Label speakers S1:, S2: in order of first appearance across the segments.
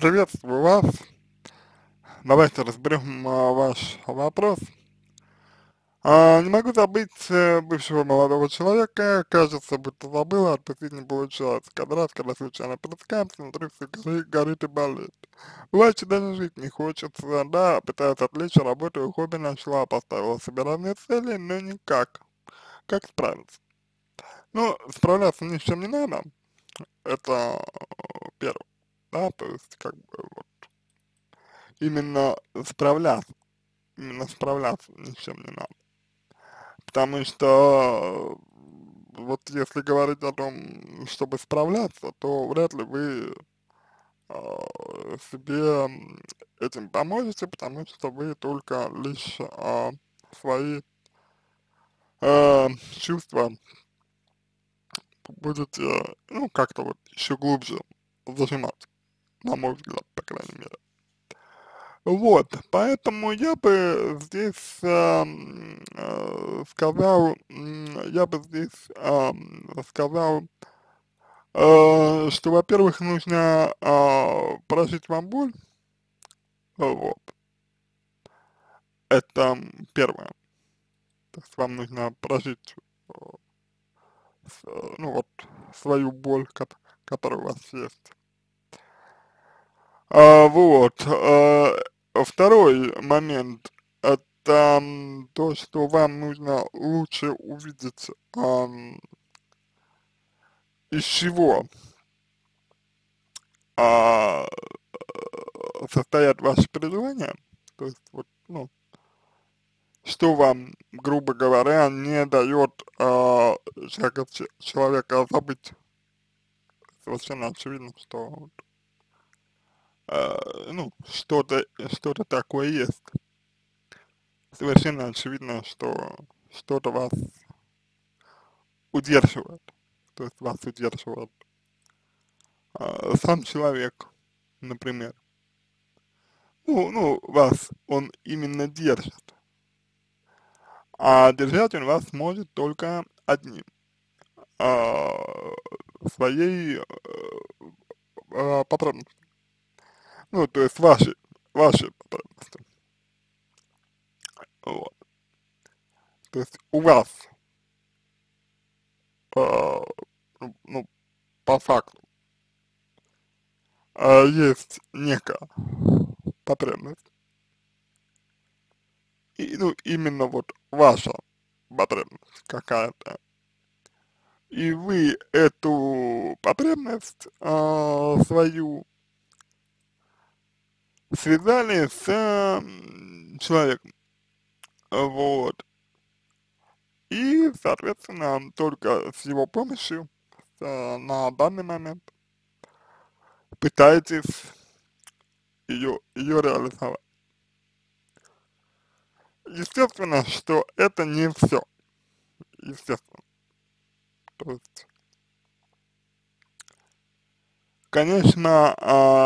S1: Приветствую вас. Давайте разберем ваш вопрос. Не могу забыть бывшего молодого человека. Кажется, будто забыла, а отпустить не получается. Каждый раз, когда случайно притыкаемся, внутри все горит и болит. Бывает, что даже жить не хочется, да, пытаюсь отвлечься, работаю, хобби нашла, поставила себе разные цели, но никак. Как справиться? Ну, справляться ни с чем не надо, это первое, да, то есть, как бы, вот, именно справляться. Именно справляться ни с чем не надо. Потому что вот если говорить о том, чтобы справляться, то вряд ли вы себе этим поможете, потому что вы только лишь свои чувства будете, ну, как-то вот еще глубже зажимать, на мой взгляд, по крайней мере. Вот, поэтому я бы здесь сказал, я бы здесь сказал, что, во-первых, нужно прожить вам боль, вот, это первое, то есть вам нужно прожить, э, ну вот, свою боль, которая у вас есть. Вот, второй момент, это то, что вам нужно лучше увидеть, из чего а, состоят ваши переживания, то есть вот, ну, что вам, грубо говоря, не дает человека забыть. Совершенно очевидно, что вот, ну, что-то такое есть. Совершенно очевидно, что что-то вас удерживает, то есть вас удерживает сам человек, например. Ну, вас он именно держит, а держать он вас может только одним, а, своей потребностью, ну, то есть вашей потребностью, вот. То есть у вас, а, ну, по факту, есть некая потребность, и, ну, именно вот ваша потребность какая-то, и вы эту потребность свою связали с человеком, вот, и, соответственно, только с его помощью на данный момент пытаетесь ее реализовать. Естественно, что это не все, естественно, то есть, конечно,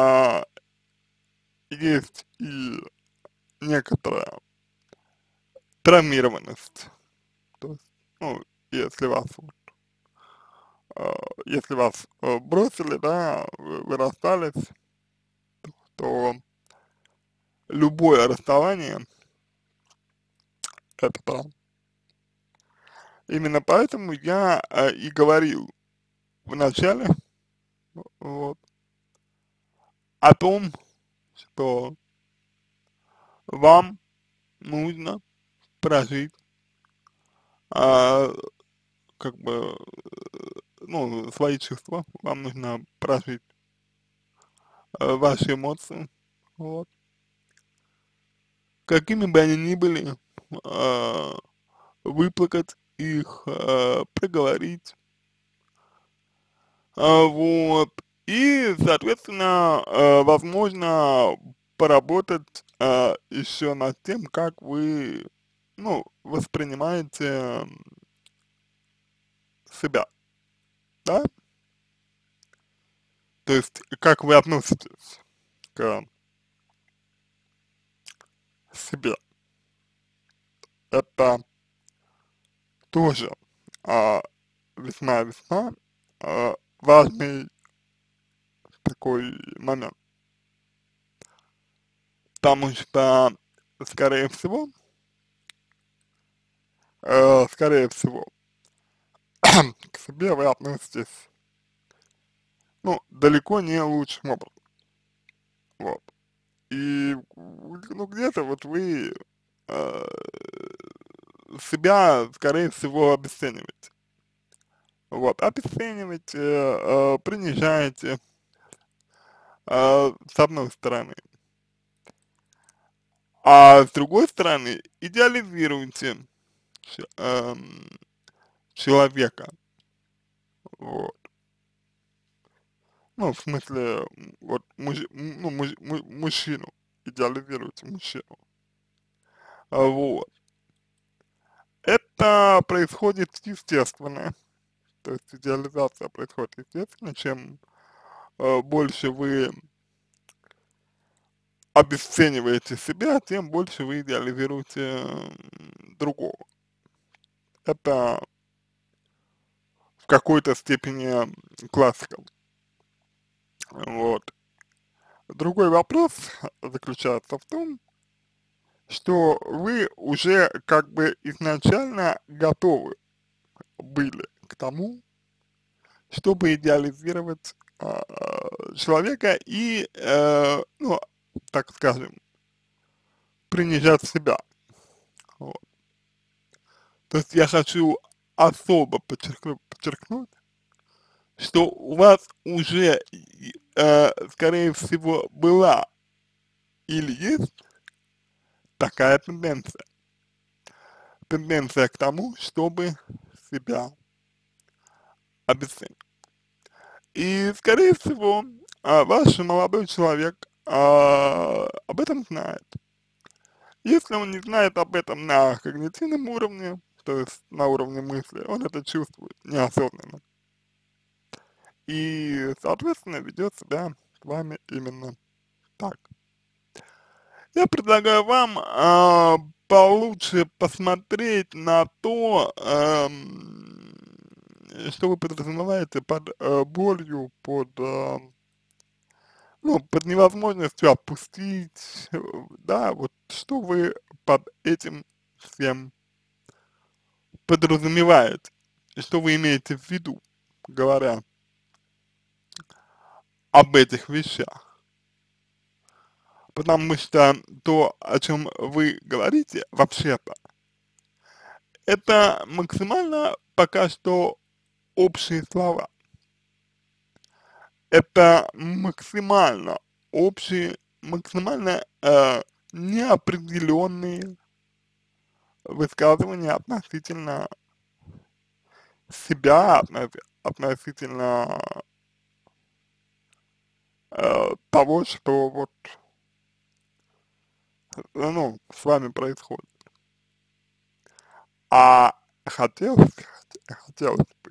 S1: есть и некоторая травмированность, то есть, ну, если вас вот, если вас бросили, да, вы расстались, то любое расставание — это травма. Именно поэтому я и говорил в начале, вот, о том, что вам нужно прожить, а, как бы, ну, свои чувства, вам нужно прожить ваши эмоции, вот, какими бы они ни были, а, выплакать их, проговорить, вот, и, соответственно, возможно, поработать еще над тем, как вы, ну, воспринимаете себя, да, то есть как вы относитесь к себе. Это тоже весьма-весьма важный такой момент. потому что, скорее всего, скорее всего, к себе вы относитесь, ну, далеко не лучшим образом, вот. И, ну, где-то вот вы э, себя, скорее всего, обесцениваете. Вот, обесцениваете, принижаете, с одной стороны. А с другой стороны, идеализируете человека, вот. Ну, в смысле, вот, мужчину, идеализируете мужчину, вот. Это происходит естественно, то есть идеализация происходит естественно, чем больше вы обесцениваете себя, тем больше вы идеализируете другого. Это в какой-то степени классика. Вот. Другой вопрос заключается в том, что вы уже как бы изначально готовы были к тому, чтобы идеализировать человека и, ну, так скажем, принижать себя. Вот. То есть я хочу особо подчеркнуть, что у вас уже, скорее всего, была или есть такая тенденция. Тенденция к тому, чтобы себя обесценить. И, скорее всего, ваш молодой человек об этом знает. Если он не знает об этом на когнитивном уровне, то есть на уровне мысли, он это чувствует неосознанно. И, соответственно, ведет себя с вами именно так. Я предлагаю вам получше посмотреть на то, что вы подразумеваете под болью, под, ну, под невозможностью отпустить, да, вот что вы под этим всем подразумеваете, и что вы имеете в виду, говоря об этих вещах. Потому что то, о чем вы говорите, вообще-то, это максимально пока что общие слова. Это максимально общие, максимально неопределенные высказывания относительно себя, относительно того, что вот, ну, с вами происходит. А хотелось бы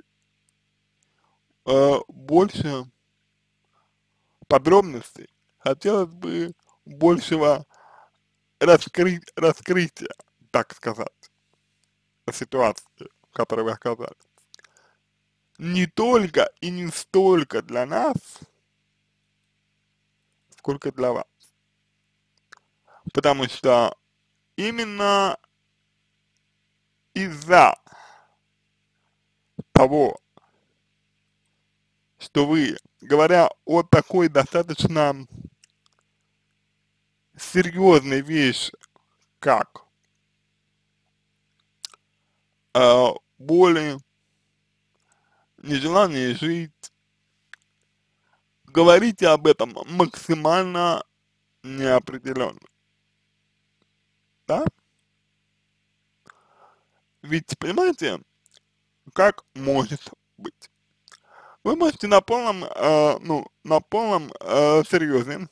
S1: больше подробностей, хотелось бы большего раскрытия, так сказать, ситуации, в которой вы оказались. Не только и не столько для нас, сколько для вас. Потому что именно из-за того, что вы, говоря о такой достаточно серьезной вещи, как боли, нежелание жить, говорите об этом максимально неопределенно, да? Ведь, понимаете, как может быть? Вы можете на полном, ну, на полном серьезе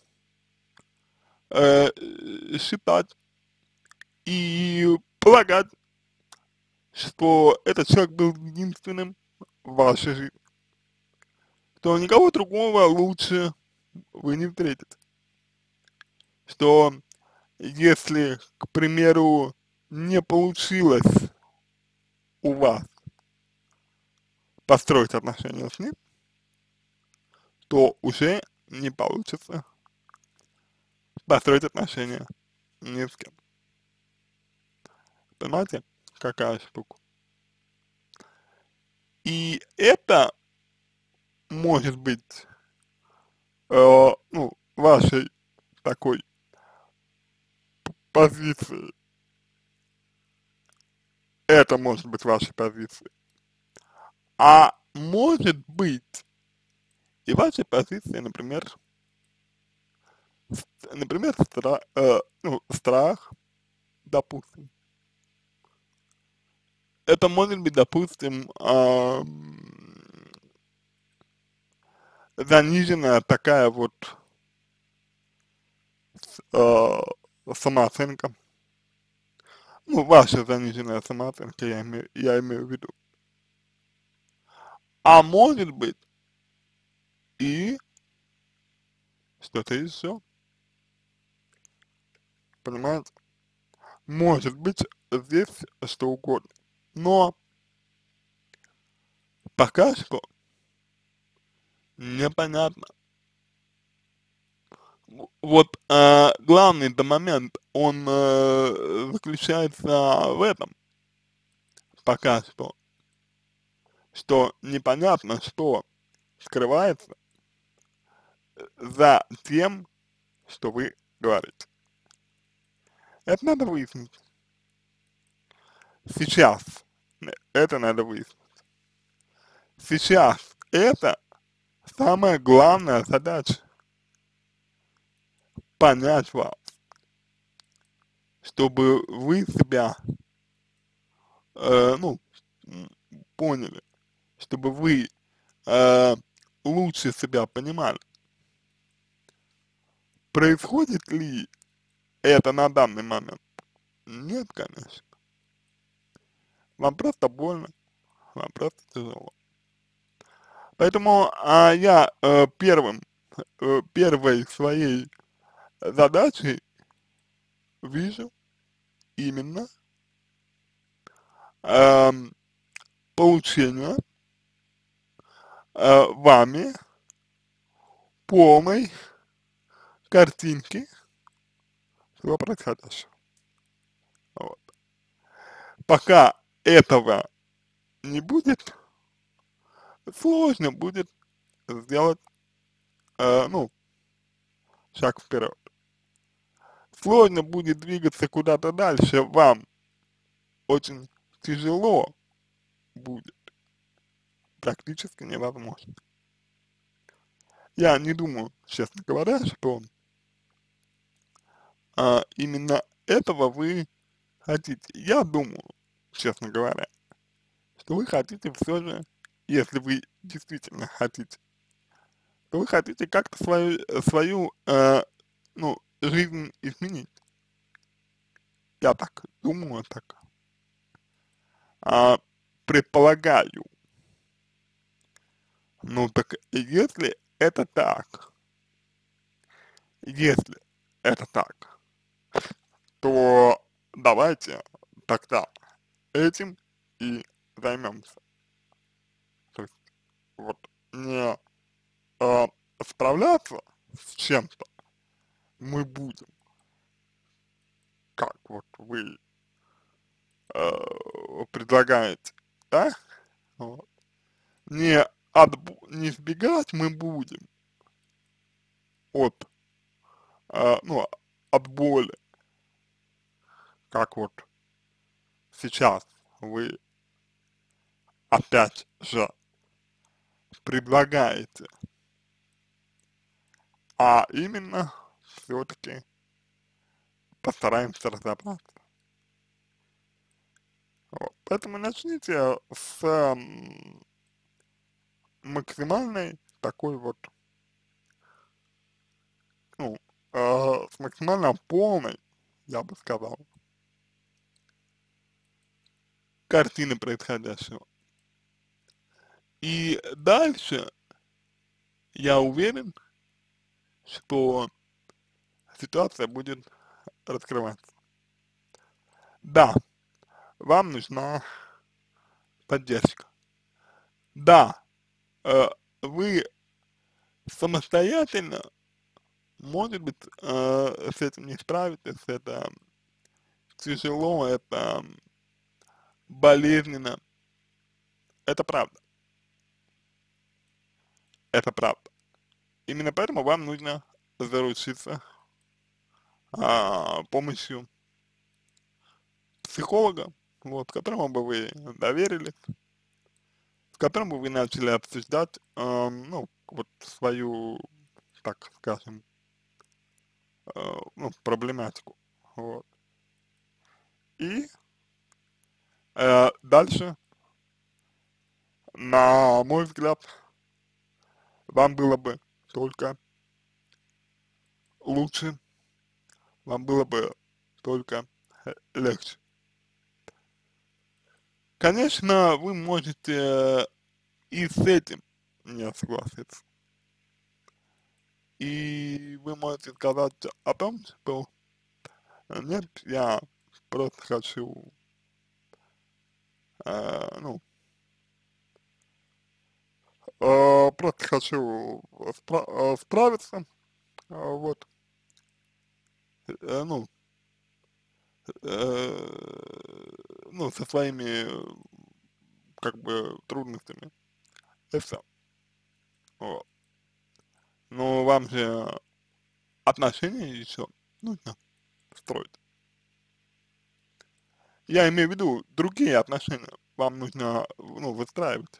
S1: считать и полагать, что этот человек был единственным в вашей жизни, что никого другого лучше вы не встретите, что если, к примеру, не получилось у вас построить отношения с ним, то уже не получится построить отношения ни с кем. Понимаете, какая штука? И это может быть, ну, вашей такой позиции, это может быть вашей позицией, а может быть и вашей позиции, например, ну, страх, допустим. Это может быть, допустим, заниженная такая вот э, самооценка, ну, ваша заниженная самооценка, я имею в виду. А может быть и что-то еще, понимаете? Может быть здесь что угодно. Но пока что непонятно. Вот главный-то момент, он заключается в этом пока что непонятно, что скрывается за тем, что вы говорите. Это надо выяснить. Сейчас это надо выяснить. Сейчас это самая главная задача — понять вас, чтобы вы себя, ну, поняли, чтобы вы э, лучше себя понимали. Происходит ли это на данный момент? Нет, конечно. Вам просто больно, вам просто тяжело. Поэтому я первой своей задачей вижу именно эм, получение вами полной картинки всего происходящего. Вот. Пока этого не будет, сложно будет сделать, ну, шаг вперед. Сложно будет двигаться куда-то дальше, вам очень тяжело будет, практически невозможно. Я не думаю, честно говоря, что именно этого вы хотите. Я думаю, честно говоря, что вы хотите все же, если вы действительно хотите, то вы хотите как-то свою ну, жизнь изменить. Я так думаю, так предполагаю. Ну так если это так, если это так, то давайте тогда этим и займемся. То есть вот не э, справляться с чем-то мы будем, как вот вы предлагаете, да? Вот. Не сбегать мы будем от, ну, от боли, как вот сейчас вы опять же предлагаете, а именно все-таки постараемся разобраться. Вот. Поэтому начните с максимальной такой вот, ну, с максимально полной, я бы сказал, картины происходящего. И дальше я уверен, что ситуация будет раскрываться. Да, вам нужна поддержка. Да, вы самостоятельно может быть, с этим не справитесь, это тяжело, это болезненно, это правда, это правда. Именно поэтому вам нужно заручиться помощью психолога, вот, которому бы вы доверились, с которым бы вы начали обсуждать, ну, вот свою, так скажем, ну, проблематику, вот. И дальше, на мой взгляд, вам было бы только лучше, вам было бы только легче. Конечно, вы можете и с этим не согласиться. И вы можете сказать о том, что нет, я просто хочу, ну, просто хочу справиться, вот, ну, ну, со своими, как бы, трудностями, и все. Вот. Но вам же отношения еще нужно строить. Я имею в виду другие отношения. Вам нужно, ну, выстраивать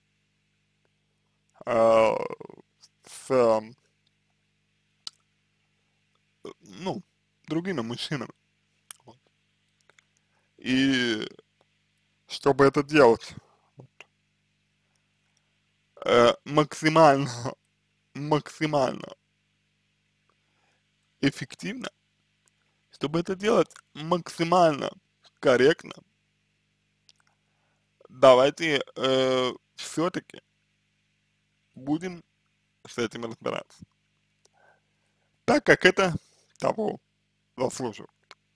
S1: а, с, ну, другими мужчинами. Вот. И чтобы это делать максимально, максимально эффективно, чтобы это делать максимально корректно, давайте все-таки будем с этим разбираться, так как это того заслуживает.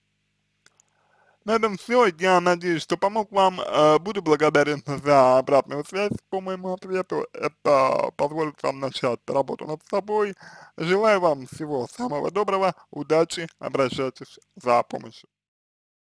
S1: На этом все. Я надеюсь, что помог вам. Буду благодарен за обратную связь по моему ответу. Это позволит вам начать работу над собой. Желаю вам всего самого доброго, удачи, обращайтесь за помощью.